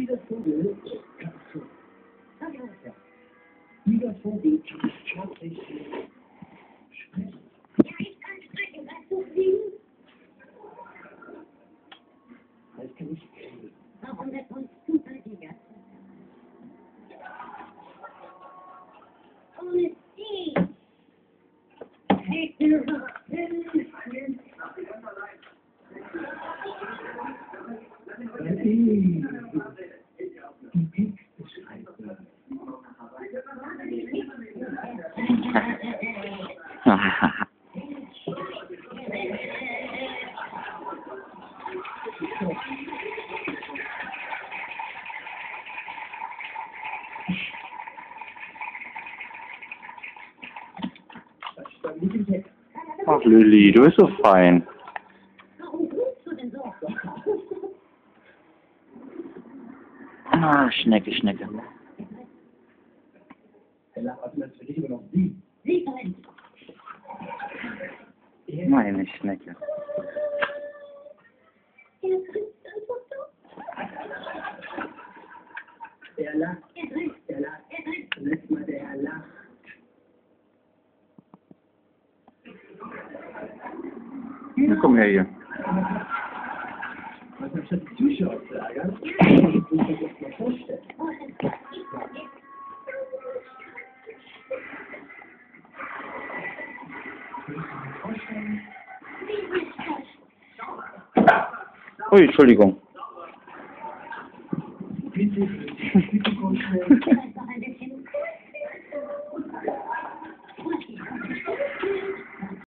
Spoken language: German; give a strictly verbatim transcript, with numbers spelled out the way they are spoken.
Dieser Vogel ist Katze. Ja, ja, ja. Dieser Vogel kann tatsächlich sprechen. Ja, ich kann sprechen. Kannst du fliegen? Das kann ich fliegen. Warum wird uns zufälliger? Ohne Sie. Hey, du Hey, die Texte schreiben. Das stand nicht im Text. Ach Lilly, du bist so fein. Warum rufst du denn so? Ah, Schnecke, Schnecke. Ella, warte mal, das will ich aber noch sie. Sie drin. Meine Schnecke. Er kriegt ein Foto. Er lacht, Er drin. er lacht. Er drin. Letztes Mal der er lacht. Na, komm her hier. Was anstatt die Zuschauer zu ärgern, muss man sich das mal vorstellen. Ui, Entschuldigung.